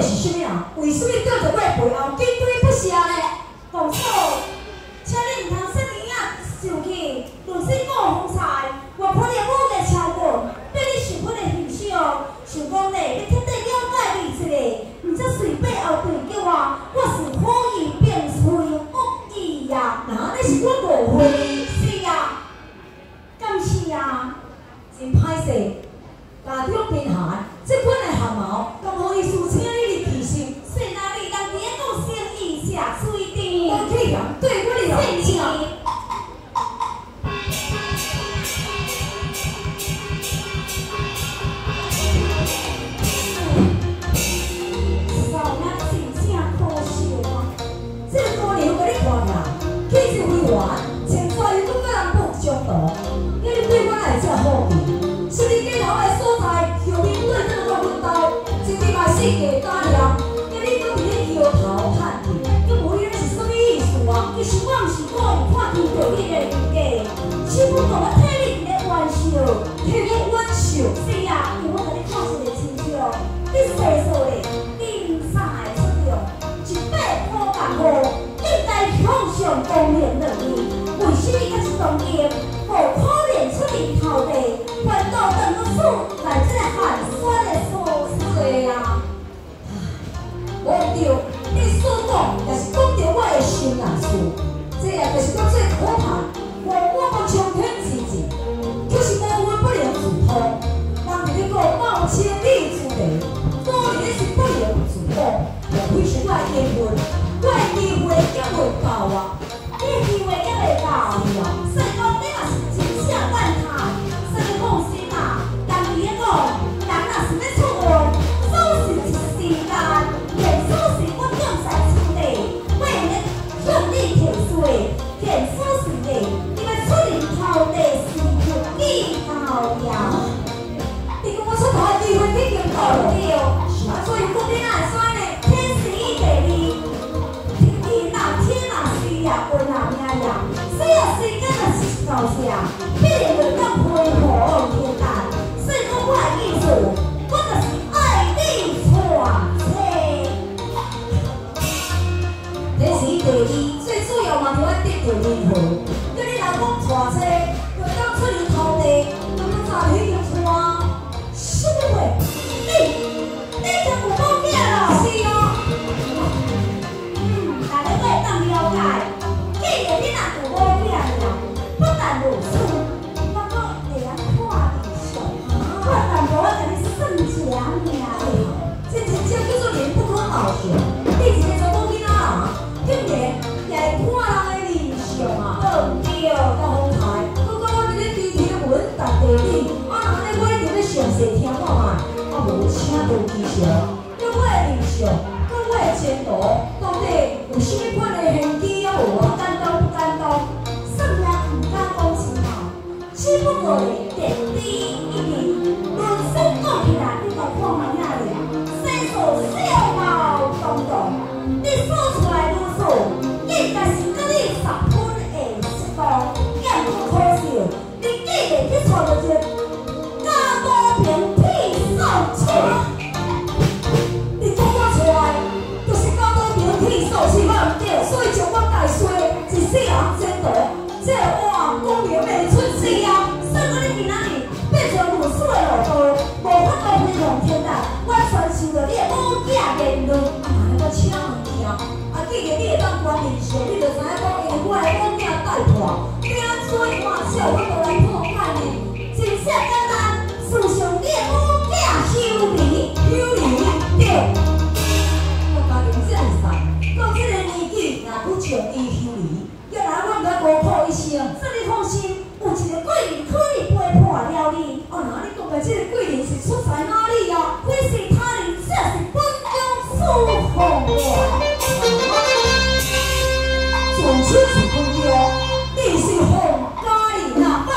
的是啥物啊？为什么叫做我的背后紧追不舍呢？公嫂，请你唔通说你啊生气，论说我风采，我看你某个超过，对你十分的欣赏，想讲咧，你彻底了解你一下，唔则随背后对叫我是好意并非恶意呀。那你是我误会，是啊，敢是啊？真歹势，家长贫寒，这款的汗毛，咁好意思请你的提醒，谁哪里人哋讲生意下水甜，我去人对我的生气。世界大量，今日搁伫咧摇头喊去，佮无你是啥物意思啊？其实我毋是讲看见着你的人格，只不过我替你伫咧玩笑，替你玩笑。是啊，因为我甲你看一个亲像，你细数咧，你唔啥会出着100块万户，应该向上公平两面。为什么甲一当今无可能出人头地，反倒当个数来这个寒酸的所在啊？无着，你所讲也是讲着我的心难事，这也就是讲最可怕。我冲天之志，就是无运不能自通。人伫咧讲冒千里之地，我伫咧是不能自通。莫非是我的缘分，我的机会还未到啊？你的机会还未到呀？所以讲你嘛是真正万他，所以放心啊。人伫咧讲，人若是要出外，总是一时间。所是我将在此地，为了向你提水，见所是地，你要出人头地是有技巧呀。你讲我出头的机会已经到了，所以讲你哪会选呢？天时地利，天哪需要，运哪命呀？需要时间就是到时，必然会当配合天干。所以讲我的意思，我就是爱你传。天时地利最主要嘛，就要得到人和。叫你老公娶妻，要当出人头地，咁要早去就娶。什么话？你就有某囝咯？是哦。大家会当了解。既然你若有某囝了，不但如此，我阁会当看你上。我淡薄仔甲你算一下命。这真正叫做人不可貌相。你一个查某囡仔啊？竟然也会看人的面相啊！对，甲风台，搁讲我伫咧低天文达地理，安尼我一定要详细听看卖，无请无技巧，对我的面相，跟我的前途，到底有啥物款的玄机啊？无啊？敢当不敢当？算命唔敢讲真话，只不过咧电低一面，论身讲起来，你来看卖影咧，生数小毛动动，你数出来。应该是跟你10分的适当，也不可惜。你竟然去找到一个加多平替扫车，你讲我出来就是加多平替扫是我唔对，所以将我家说一世人前途，这话公平袂出世啊！所以讲你今仔日变成如此的路途，无法度配合天大，我传授着你的武假言论，我请问你啊！既然你会当管人性，你就知影讲，因为我的某囝带破，命衰换小，我就来破解你。真正简单，事上你的某囝修理，对。我家己这样散，到这个年纪，若不像伊修理，要来我来无破一声。所以你放心，有一个贵人可以陪破了你。哦，那你讲的这个贵人是出在哪里呀？非是他人，这是本宫苏凤呀。从此是朋友，你是洪家人啊！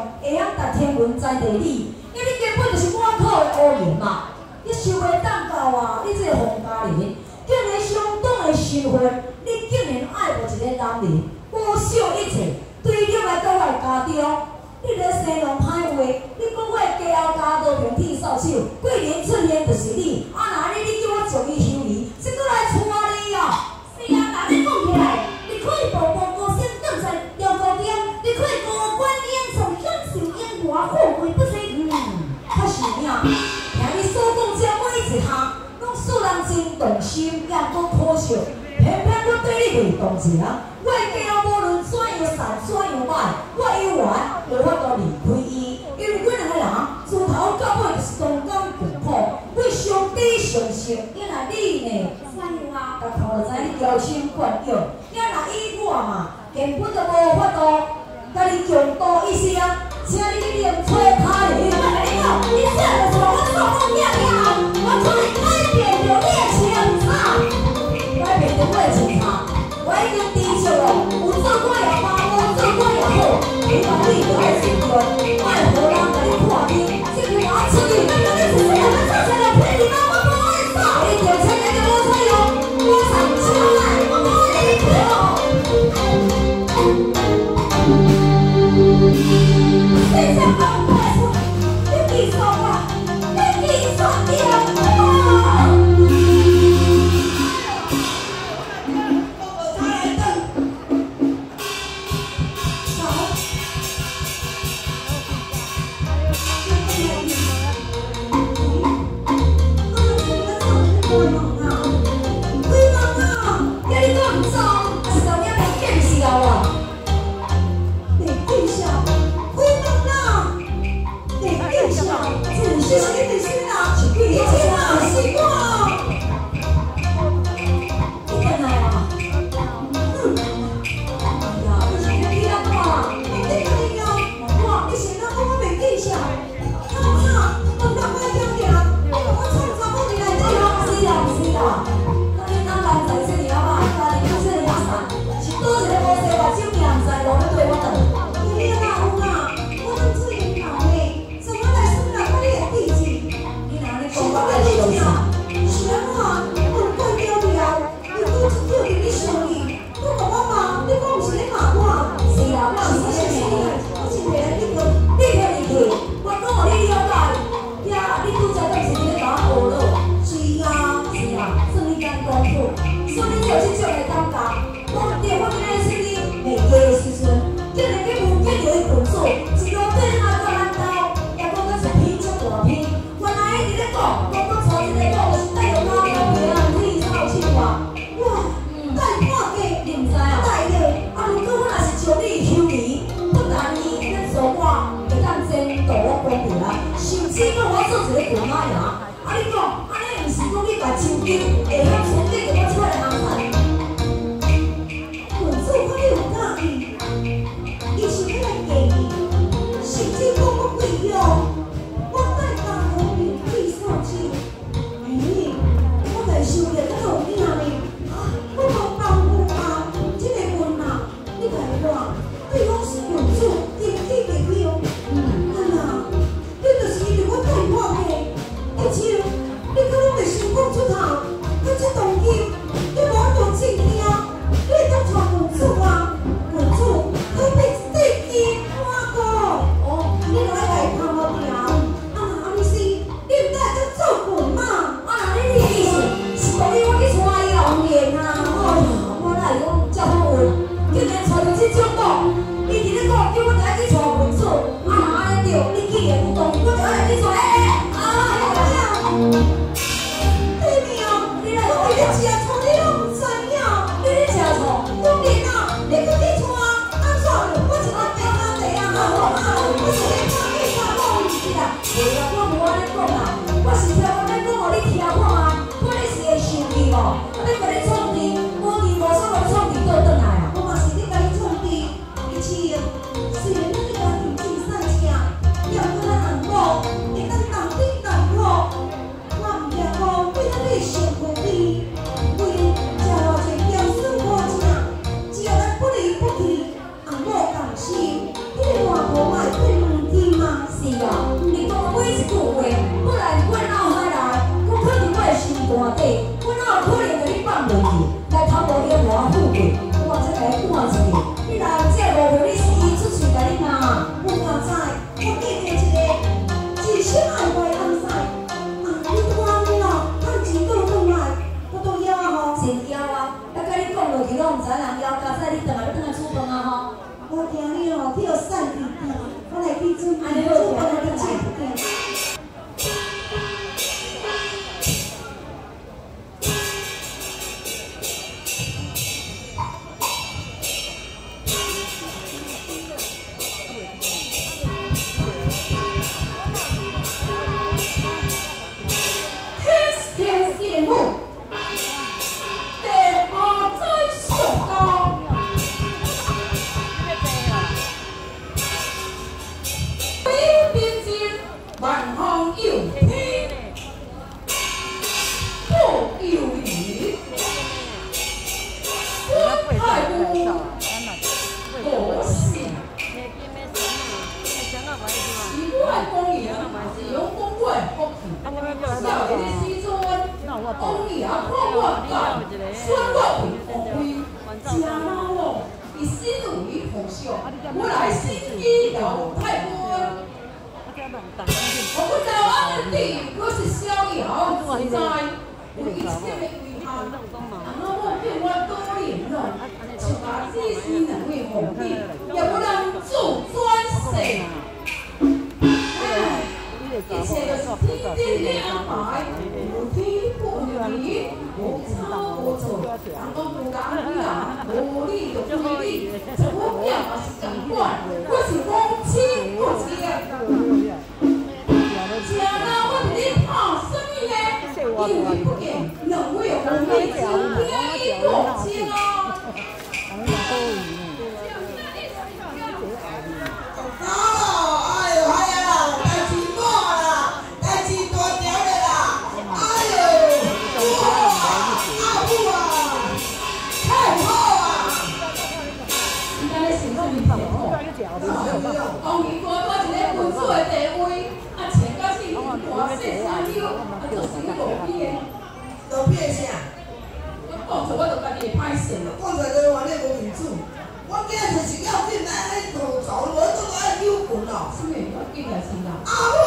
会晓答天文知地理，因为你根本就是满口的乌言嘛。你想袂当到啊！你这个洪家人，竟然相当的身份，你竟然爱无一个男人，无惜一切，对你来到来家中，你咧生龙歹话，你讲我家后家都平替扫帚，贵人出现就是你，啊那你叫我将伊休离，是搁来娶你哦？是啊，但你讲起来，你可以步步高升，登在中高点，你可以高官严重，享受烟花富贵不息。确实呀。听你所讲这每一项，拢使人真动心，也搁可惜，偏偏我对你袂同情。我家无论怎样善怎样歹，我有缘无法度离开伊，因为阮两个人自头到尾就是同甘共苦，阮相知相惜。因为你呢，怎样啊？甲看就知你娇生惯养，因若以我嘛，根本就无法度甲你共度一生。请你另找他人。我跟你讲，你这样子我做梦了了，我可以改变着你的情操，改变着我的情操。我已经知足了，有做过也罢，无做过也好，你讲你就爱信任，莫互人甲你看见，这个我出去，那你是谁？我做出来骗你吗？我无爱做，你着承认着无采用，我上出来，我无爱你做。你想讲我错？你记错吧？你记错了我。 贵，我这个看一下，你若这无票，你是伊出钱甲你拿。 我哪知，我记着一个一生爱过的红衫，你拄仔你哦，趁钱倒转来，我都要啊吼。 真妖啊！我甲你讲落去，拢毋知人妖加赛，你等下要等下出饭啊吼。 我惊你哦，去互送去店，我来去准备， 安尼煮饭好来去煮店。 天仙母，地下在上高。飞边间，万方有天，不有理。我太无我是。是我的公爷，是用公我的福气。少年的时阵，公爷看我干，选我为皇妃，正老咯，伊身为皇上，我来心机老太君。我不知安弟，我是逍遥自在，有一切的遗憾。然后我变我多年了，就把这些两位皇帝，也不能助专谁。一切都是天定的安排，有天不离，无差无错。人讲不讲理啊，无理就非理，这我命嘛是同款，我是王亲不接。正啦，我伫咧拍什么呢？因为不见两位皇帝真天意过亲啊。王爷官我一个君主的地位，穿到是大细衫腰，就是你路边的。 路边啥？ 我讲出我就家己会歹势咯。 讲出来就话你无民主。我今日就是要进来，迄路走，我都爱扭棍咯。 什么？我竟然是啦。 啊！